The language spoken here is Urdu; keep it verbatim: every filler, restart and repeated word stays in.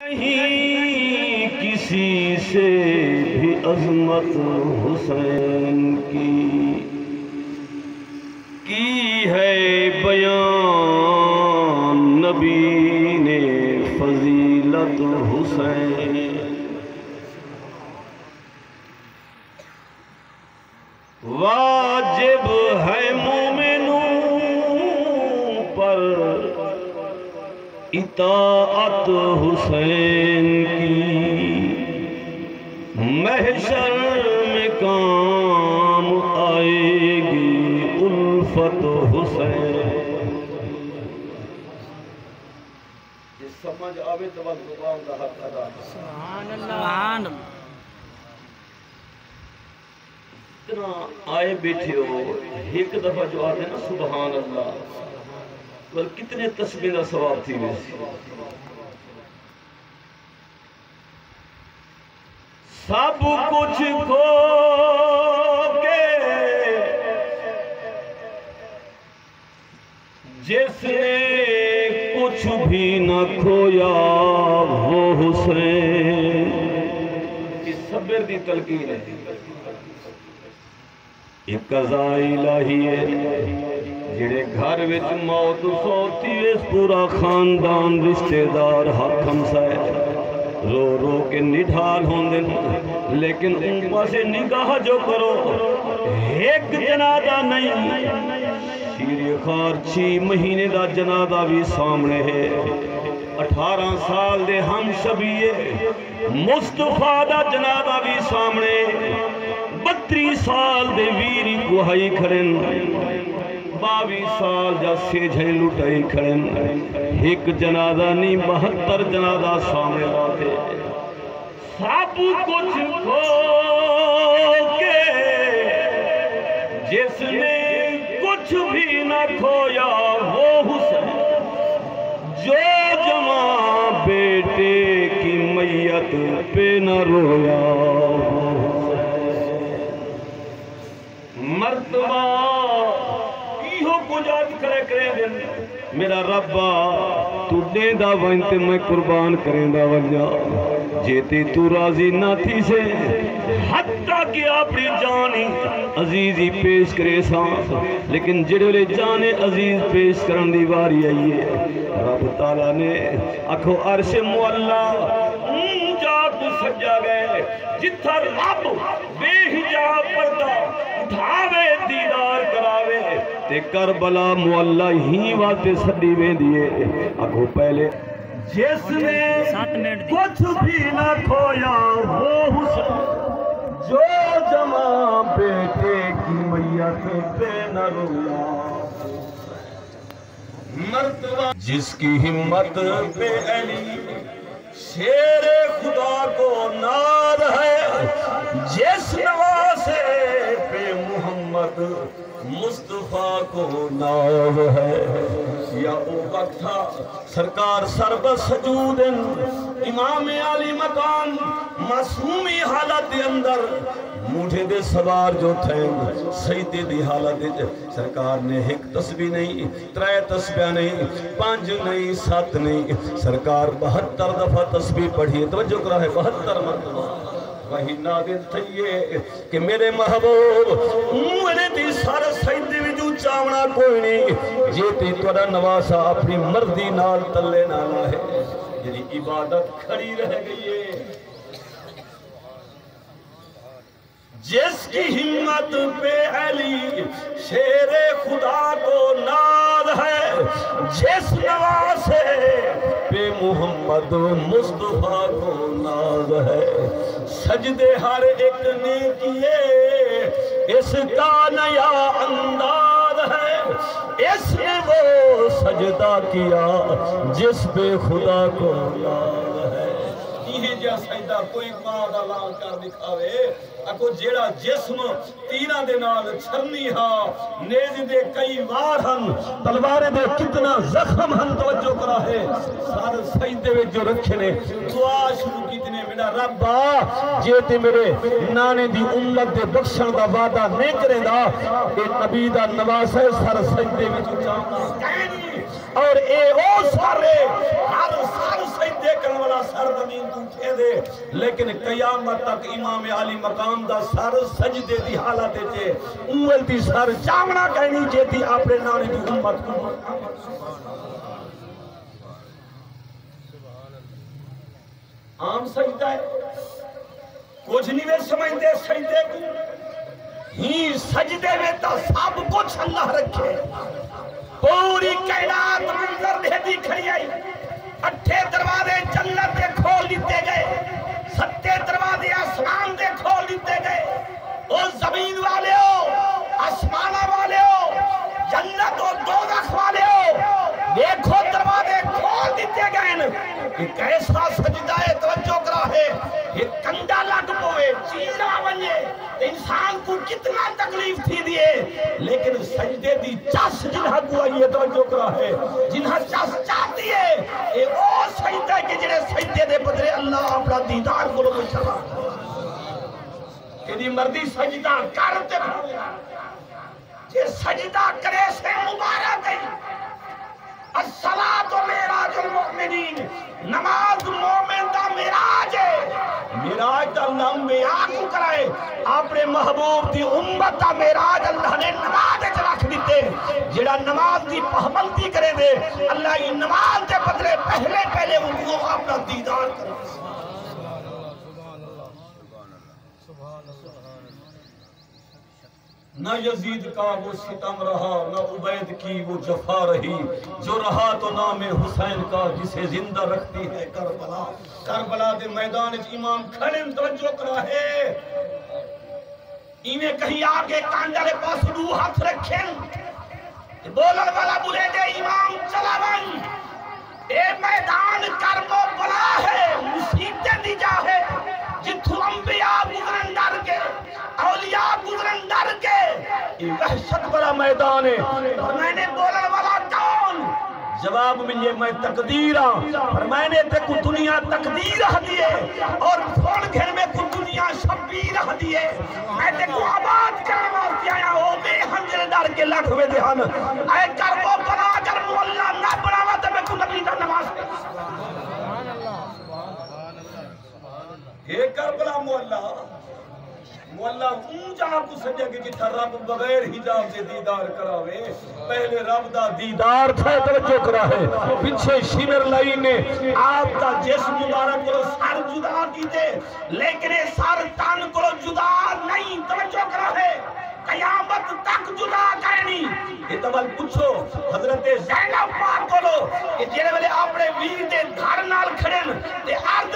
نہیں کسی سے بھی عظمت حسین کی کی ہے بیان نبی نے فضیلت حسین واجب ہے مومنوں پر اطاعت حسین کی محشر میں کام آئے گی الفت حسین یہ سمجھ آوے تو بس دعاؤں کا حق ادا سبحان اللہ اتنا آئے بیٹھے ہو ایک دفعہ جو آتے ہیں نا سبحان اللہ بل کتنے تسبیح کا ثواب تھی ویسی سب کچھ کھو کے جس نے کچھ بھی نہ کھویا وہ حسین یہ صبر دی تلقین ہے یہ قضاء الہی ہے جڑے گھر وچ موت سوتی اس پورا خاندان رشتہ دار حق ہمسائے رو رو کے نڈھال ہوندے لیکن ان پاسے نگاہ جو کرو ایک جنازہ نہیں شیر خار چھ مہینے دا جنازہ بھی سامنے ہے اٹھارہ سال دے ہم شبیے مصطفیٰ دا جنازہ بھی سامنے بتری سال دے ویری گوہائی کھڑن باوی سال جا سیجھے لٹائی کھڑن ایک جنازہ نہیں بہتر جنازہ سامنے لاتے سب کچھ کھو کے جس نے کچھ بھی نہ کھویا وہ حسین جو جمع بیٹے کی میت پہ نہ رویا مرتبہ کیوں کجاج کرے کرے دن میرا ربا تو دیں دا وانتے میں قربان کریں دا ونجا جیتے تو راضی نہ تھی سے حتیٰ کہ اپنی جانی عزیزی پیش کرے سانس لیکن جڑے جانے عزیز پیش کرن دی باری آئیے رب تعالیٰ نے اکھو عرش مولا جا کو سجا گئے جتھا رب بے حجاب پردہ اٹھاوے دیدار کراوے تے کربلا مولا ہی واتے سڑی وے دیئے اکھو پہلے جس نے کچھ بھی نہ کھویا وہ حسین جو جمع بیٹے کی میت پہ نہ رویا مرتبہ جس کی ہمت پہ علی شیر خدا کو ناد ہے جس نواسے پہ محمد مصطفیٰ کو ناز ہے یا او وقت تھا سرکار سرب سجود امام علی مکان معصومی حالت دے اندر موٹھے دے سوار جو تھے سیدے دی حالت دے سرکار نے ایک تسبیح نہیں ترائے تسبیح نہیں پانچ نہیں سات نہیں سرکار بہتر دفعہ تسبیح پڑھی توجہ کرا ہے بہتر مرتبہ وہی نادر تھئیے کہ میرے محبوب میرے دی سارا سیدے بھی جو چاونا کوئی نہیں جیتی توڑا نواسا اپنی مردی نال تلے نالا ہے یعنی عبادت کھڑی رہ گئی ہے جس کی ہمت پہ علی شیر خدا کو ناد ہے جس نواسے پہ محمد مصطفیٰ کو ناد ہے سجدے ہر ایک نے کیے اس کا نیا انداز ہے اس نے وہ سجدہ کیا جس پہ خدا کو ناد ہے یہ جا سجدہ کوئی ماد اللہ کر دکھاوے اکو جیڑا جسم تیرہ دے نال چھرنی ہاں نیز دے کئی وار ہن تلوارے دے کتنا زخم ہن توجہ کرا ہے سارے سجدے وچ جو رکھے نے دعا شروع کیتنے میرا ربا جیتے میرے نانے دی امت دے بخشن دا وعدہ نہیں کریں دا کہ نبی دا نواز ہے سارے سجدے وچ جانا اور اے او سارے ہر سارے سجدے سجدے کرنے والا سر زمین تو اٹھے دے لیکن قیامت تک امام علی مقام دا سر سجدے دی حالت چے انگل دی سر چامنا کہنی جیتی اپنے نانے دی امت کو عام سجدہ ہے کچھ نہیں میں سمجھتے سجدے کو ہی سجدے میں تو سب کچھ اللہ رکھے پوری کائنات منظر دے دی کھڑی آئی اٹھے دروازے جنت دے کھول دیتے گئے ستے دروازے آسمان دے کھول دیتے گئے او زمین والے ہو آسمانہ والے ہو جنت و دوزخ والے ہو دیکھو دروازے کھول دیتے گئے ایک ایسا سجدہ ہے توجہ کرا ہے یہ کندہ لگ پوے چیزہ بنجے انسان کو کتنا تکلیف تھی دیئے لیکن سجدے دی چاس جنہا کو آئیے توجہ کرا ہے جنہا چاس چاہتی ہے ایک او سجدہ ہے کہ جنہیں سجدے دے بدرے اللہ اپنا دیدار کو لوگ چلا کہ مردی سجدہ کرتے یہ سجدہ کرے سے مبارک ہے الصلاة میراج المؤمنین نماز مومن دا میراج ہے میراج دا اللہ انبیاء کو کرائے اپنے محبوب دی امت دا میراج اللہ نے نماز اچھ رکھ دیتے جڑا نماز دی پہملتی کرے دے اللہ یہ نماز دے بدلے پہلے پہلے وہ اپنا دیدار کرے نہ یزید کا وہ ستم رہا نہ عبید کی وہ جفا رہی جو رہا تو نام حسین کا جسے زندہ رکھتی ہے کربلا کربلا دے میدان امام کھڑے توجہ کرا ہے ایمیں کہیں آگے کانڈرے پاس رو ہاتھ رکھیں بولن والا بولے دے امام چلا بن اے میدان کربو بلا ہے مصیبتیں دی جا ہے جتھو انبیاء گزرن ڈر کے اولیاء گزرن ڈر کے یہ وحشت بڑا میدان ہے اور میں نے بولن والا کون جواب ملے میں تقدیرہ اور میں نے تے کو دنیا تقدیرہ دیئے اور پھول گھر میں کو دنیا شبیرہ دیئے میں تے کو آباد کرنے واسطے آیا ہو بے ہنجر ڈر کے لکھ ہوئے دہن اے کربو بنا کر مولا نہ بناوا تے میں کو نبی دا نماز پہ یہ کربلا مولا مولا اونجا کو سجے کہ جتھا رب بغیر حجاب سے دیدار کراوے پہلے رب دا دیدار تھا توجہ کرا ہے پچھے شمر لائی نے آپ دا جسم مبارک کو سر جدا کیتے لیکن سر تن کو جدا نہیں توجہ کرا ہے قیامت تک جدا کرنی یہ تو بل پوچھو حضرت زینب پاک کو لو کہ جنہیں والے اپنے ویر دے گھر نال کھڑن تے عرض